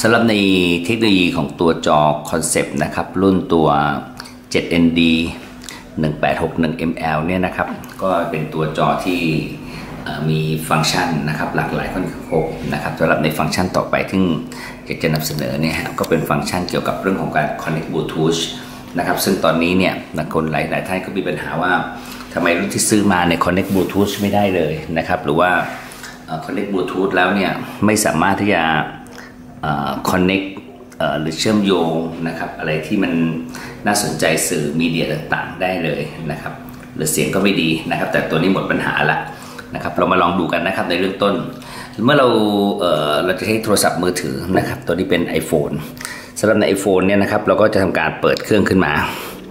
สำหรับในเทคโนโลยีของตัวจอคอนเซปต์นะครับรุ่นตัว 7ND 1861 ml เนี่ยนะครับก็เป็นตัวจอที่มีฟังก์ชันนะครับหลากหลายค่อนข้างครบนะครับสำหรับในฟังก์ชันต่อไปที่อยากจะนำเสนอเนี่ยก็เป็นฟังก์ชันเกี่ยวกับเรื่องของการ Connect Bluetooth นะครับซึ่งตอนนี้เนี่ยคนหลายท่านก็มีปัญหาว่าทำไมรุ่นที่ซื้อมาใน Connect Bluetooth ไม่ได้เลยนะครับหรือว่า Connect Bluetooth แล้วเนี่ยไม่สามารถที่จะconnect หรือเชื่อมโยงนะครับอะไรที่มันน่าสนใจสื่อมีเดียต่างๆได้เลยนะครับหรือเสียงก็ไม่ดีนะครับแต่ตัวนี้หมดปัญหาละนะครับเรามาลองดูกันนะครับในเรื่องต้นเมื่อเราจะใช้โทรศัพท์มือถือนะครับตัวนี้เป็น iPhone สำหรับใน iPhone เนี่ยนะครับเราก็จะทำการเปิดเครื่องขึ้นมา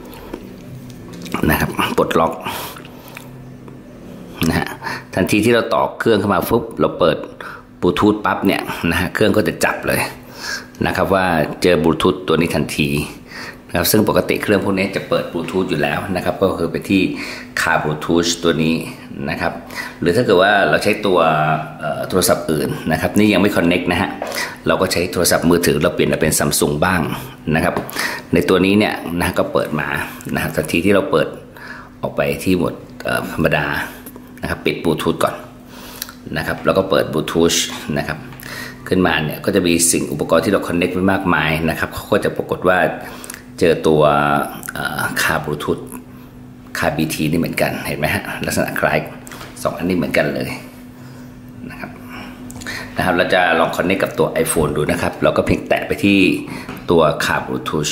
นะครับปลดล็อกนะฮะทันทีที่เราต่อเครื่องเข้ามาปุ๊บเราเปิดบลูทูธปั๊บเนี่ยนะฮะเครื่องก็จะจับเลยนะครับว่าเจอบลูทูธตัวนี้ทันทีนะครับซึ่งปกติเครื่องพวกนี้จะเปิดบลูทูธอยู่แล้วนะครับก็คือไปที่คาบลูทูธตัวนี้นะครับหรือถ้าเกิดว่าเราใช้ตัวโทรศัพท์อื่นนะครับนี่ยังไม่คอนเน็กนะฮะเราก็ใช้โทรศัพท์มือถือเราเปลี่ยนมาเป็นซัมซุงบ้างนะครับในตัวนี้เนี่ยนะก็เปิดมานะครับทันทีที่เราเปิดออกไปที่โหมดธรรมดานะครับปิดบลูทูธก่อนนะครับแล้วก็เปิดบลูทูธนะครับขึ้นมาเนี่ยก็จะมีสิ่งอุปกรณ์ที่เราคอนเน็กไว้มากมายนะครับเขาก็จะปรากฏว่าเจอตัวคาบลูทูธคา BT นี่เหมือนกันเห็นไหมฮะลักษณะคล้าย2อันนี้เหมือนกันเลยนะครับเราจะลองคอนเน็กกับตัว iPhone ดูนะครับเราก็เพียงแตะไปที่ตัวคาบลูทูธ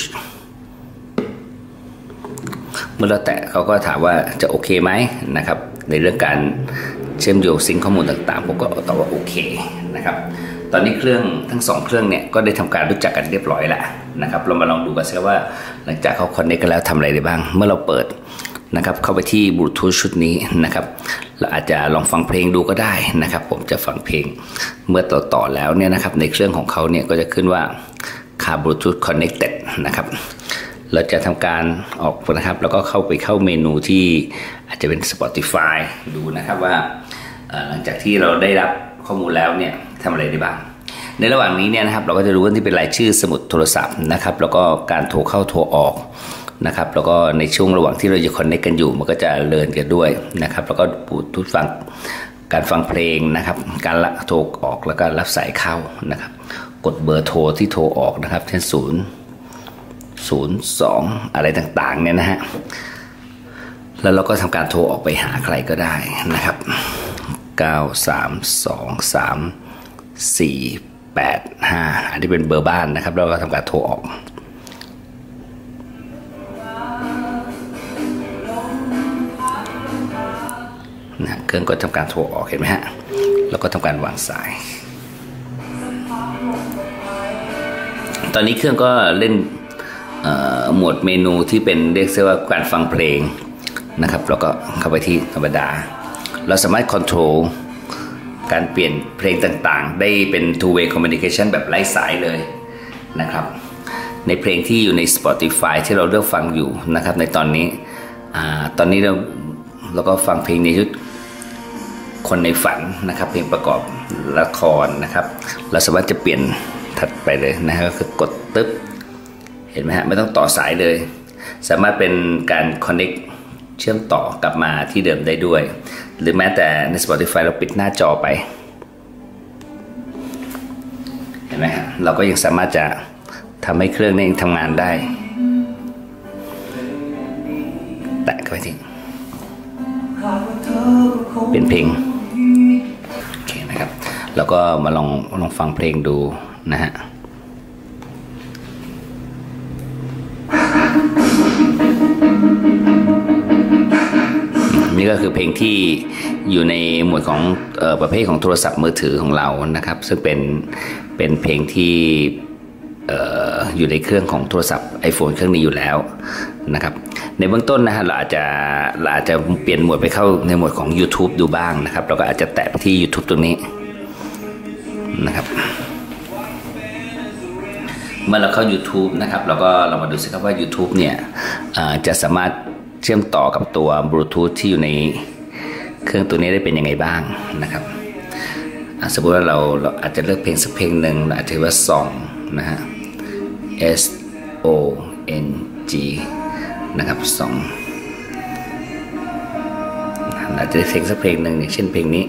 เมื่อเราแตะเขาก็ถามว่าจะโอเคไหมนะครับในเรื่องการเชื่อมโยงซิงค์ข้อมูลต่างๆผมก็ตอบว่าโอเคนะครับตอนนี้เครื่องทั้ง2เครื่องเนี่ยก็ได้ทำการรู้จักกันเรียบร้อยแล้วนะครับเรามาลองดูกันซิว่าหลังจากเขาคอนเนคกันแล้วทำอะไรได้บ้างเมื่อเราเปิดนะครับเข้าไปที่บลูทูธชุดนี้นะครับเราอาจจะลองฟังเพลงดูก็ได้นะครับผมจะฟังเพลงเมื่อต่อแล้วเนี่ยนะครับในเครื่องของเขาเนี่ยก็จะขึ้นว่าคาบลูทูธคอนเนคเต็ดนะครับเราจะทำการออกนะครับแล้วก็เข้าเมนูที่อาจจะเป็น Spotify ดูนะครับว่าหลังจากที่เราได้รับข้อมูลแล้วเนี่ยทำอะไรได้บ้างในระหว่างนี้เนี่ยนะครับเราก็จะรู้ว่าที่เป็นรายชื่อสมุดโทรศัพท์นะครับแล้วก็การโทรเข้าโทรออกนะครับแล้วก็ในช่วงระหว่างที่เราจะคอนเนคกันอยู่มันก็จะเลินกันด้วยนะครับแล้วก็ทุกฟังการฟังเพลงนะครับการโทรออกแล้วก็รับสายเข้านะครับกดเบอร์โทรที่โทรออกนะครับเช่น02อะไรต่างๆเนี่ยนะฮะแล้วเราก็ทำการโทรออกไปหาใครก็ได้นะครับ9323485อันนี้เป็นเบอร์บ้านนะครับเราก็ทำการโทรออกนะเครื่องก็ทำการโทรออกเห็นไหมฮะแล้วก็ทำการวางสายตอนนี้เครื่องก็เล่นหมวดเมนูที่เป็นเรียกว่าการฟังเพลงนะครับแล้วก็เข้าไปที่ธรรมดาเราสามารถคอนโทรลการเปลี่ยนเพลงต่างๆได้เป็น two way communication แบบไร้สายเลยนะครับในเพลงที่อยู่ใน Spotify ที่เราเลือกฟังอยู่นะครับในตอนนี้เราก็ฟังเพลงในชุดคนในฝันนะครับเพลงประกอบละครนะครับเราสามารถจะเปลี่ยนถัดไปเลยนะก็คือกดตึ๊บเห็นไหมฮะไม่ต้องต่อสายเลยสามารถเป็นการ connect เชื่อมต่อกลับมาที่เดิมได้ด้วยหรือแม้แต่ใน Spotify เราปิดหน้าจอไปเห็นไหมฮะเราก็ยังสามารถจะทำให้เครื่องนี้ทำงานได้แตะเข้าไปที่เป็นเพลงโอเคนะครับแล้วก็มาลองฟังเพลงดูนะฮะนี่ก็คือเพลงที่อยู่ในหมวดของประเภทของโทรศัพท์มือถือของเรานะครับซึ่งเป็นเพลงที่อยู่ในเครื่องของโทรศัพท์ iPhone เครื่องนี้อยู่แล้วนะครับในเบื้องต้นนะฮะเราอาจจะเปลี่ยนหมวดไปเข้าในหมวดของ YouTube ดูบ้างนะครับเราก็อาจจะแตะไปที่ YouTube ตรงนี้นะครับเมื่อเราเข้า YouTube นะครับเรามาดูสิครับว่า YouTube เนี่ยจะสามารถเชื่อมต่อกับตัวบลูทูธที่อยู่ในเครื่องตัวนี้ได้เป็นยังไงบ้างนะครับสมมติว่าเราอาจจะเลือกเพลงสักเพลงหนึ่งอาจจะว่าส่องนะฮะ SONG นะครับ2อาจจะได้เพลงสักเพลงหนึ่งอย่างเช่นเพลงนี้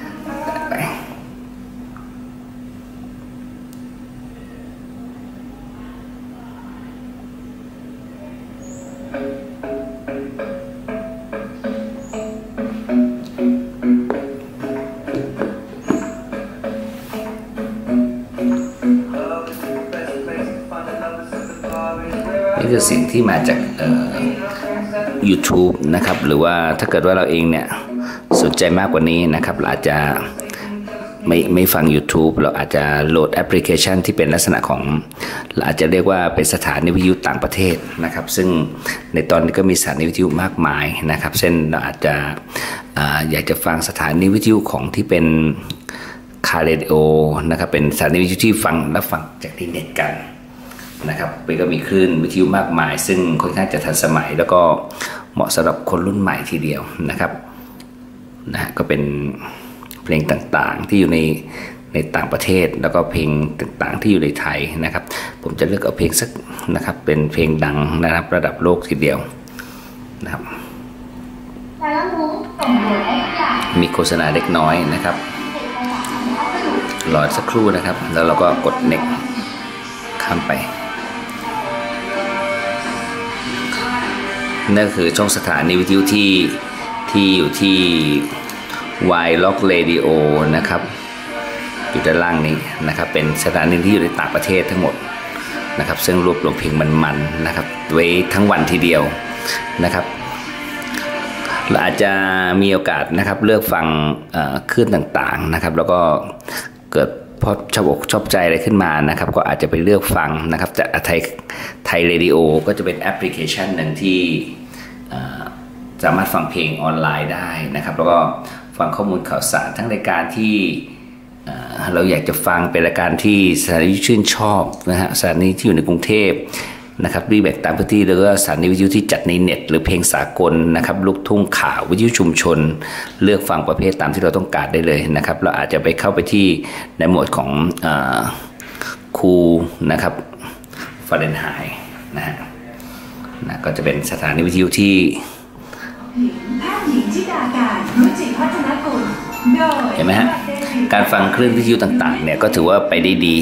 นี่คือสิ่งที่มาจากYouTube นะครับหรือว่าถ้าเกิดว่าเราเองเนี่ยสนใจมากกว่านี้นะครับเราอาจจะไม่ฟัง YouTube เราอาจจะโหลดแอปพลิเคชันที่เป็นลักษณะของเราอาจจะเรียกว่าเป็นสถานีวิทยุต่างประเทศนะครับซึ่งในตอนนี้ก็มีสถานีวิทยุมากมายนะครับเช่นเราอาจจะอยากจะฟังสถานีวิทยุของที่เป็นคาร์เรดิโอนะครับเป็นสถานีวิทยุที่รับฟังจากที่เน็ตกันนะครับก็มีคลื่นวิทยุมากมายซึ่งค่อนข้างจะทันสมัยแล้วก็เหมาะสำหรับคนรุ่นใหม่ทีเดียวนะครับก็เป็นเพลงต่างๆที่อยู่ในต่างประเทศแล้วก็เพลงต่างๆที่อยู่ในไทยนะครับผมจะเลือกเอาเพลงสักนะครับเป็นเพลงดังนะครับระดับโลกทีเดียวนะครับมีโฆษณาเล็กน้อยนะครับรอสักครู่นะครับแล้วเราก็กด next ข้ามไปนั่นคือช่องสถานีวิทยุที่อยู่ที่ Y-Lock Radio นะครับอยู่ด้านล่างนี้นะครับเป็นสถานีที่อยู่ในต่างประเทศทั้งหมดนะครับซึ่งรวบรวมเพลงมันๆนะครับไว้ทั้งวันทีเดียวนะครับเราอาจจะมีโอกาสนะครับเลือกฟังคลื่นต่างๆนะครับแล้วก็เกิดพอชอบอกชอบใจอะไรขึ้นมานะครับก็อาจจะไปเลือกฟังนะครับจากไทยเรดิโอก็จะเป็นแอปพลิเคชันหนึ่งที่สามารถฟังเพลงออนไลน์ได้นะครับแล้วก็ฟังข้อมูลข่าวสารทั้งรายการที่เราอยากจะฟังเป็นรายการที่สถานีชื่นชอบนะฮะสถานีที่อยู่ในกรุงเทพนะครับรีแบกตามพื้นที่แล้วก็สถานีวิทยุที่จัดในเน็ตหรือเพลงสากลนะครับลูกทุ่งข่าววิทยุชุมชนเลือกฟังประเภทตามที่เราต้องการได้เลยนะครับเราอาจจะไปเข้าไปที่ในหมวดของคูนะครับฟาเรนไฮต์นะฮะก็จะเป็นสถานีวิทยุที่เห็นไหมฮะการฟังคลื่นวิทยุต่างๆเนี่ยก็ถือว่าไปได้ดี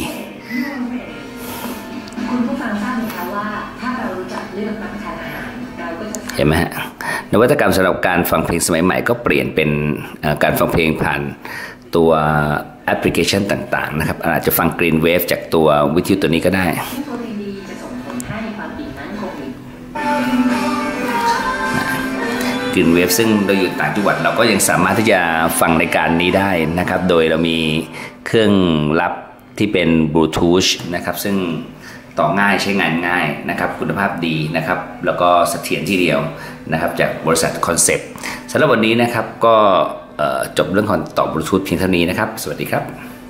เห็นไหมฮะนวัตกรรมสำหรับการฟังเพลงสมัยใหม่ก็เปลี่ยนเป็นการฟังเพลงผ่านตัวแอปพลิเคชันต่างๆนะครับอาจจะฟัง Green Wave จากตัววิทยุตัวนี้ก็ได้Green Wave ซึ่งเราอยู่ต่างจังหวัดเราก็ยังสามารถที่จะฟังรายการนี้ได้นะครับโดยเรามีเครื่องรับที่เป็น Bluetooth นะครับซึ่งต่อง่ายใช้งานง่ายนะครับคุณภาพดีนะครับแล้วก็เสถียรทีเดียวนะครับจากบริษัทคอนเซปต์สำหรับวันนี้นะครับก็จบเรื่องของต่อบลูทูธเพียงเท่านี้นะครับสวัสดีครับ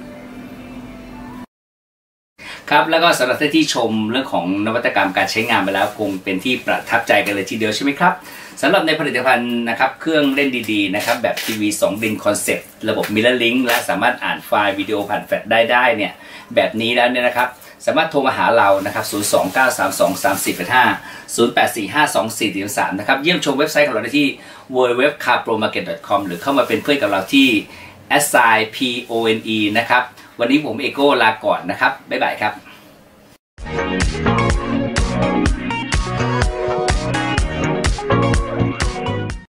ครับแล้วก็สำหรับท่านที่ชมเรื่องของนวัตกรรมการใช้งานไปแล้วคงเป็นที่ประทับใจกันเลยทีเดียวใช่ไหมครับสำหรับในผลิตภัณฑ์นะครับเครื่องเล่นดีๆนะครับแบบทีวี2 ดินคอนเซปต์ระบบ Mirror Link และสามารถอ่านไฟล์วิดีโอผ่านแฟลชได้เนี่ยแบบนี้แล้วเนี่ยนะครับสามารถโทรมาหาเรานะครับ029323485 08452443นะครับเยี่ยมชมเว็บไซต์ของเราได้ที่ www.carpromarket.com หรือเข้ามาเป็นเพื่อนกับเราที่ @pone นะครับวันนี้ผมเอโก้ลาก่อนนะครับบ๊ายบายครับ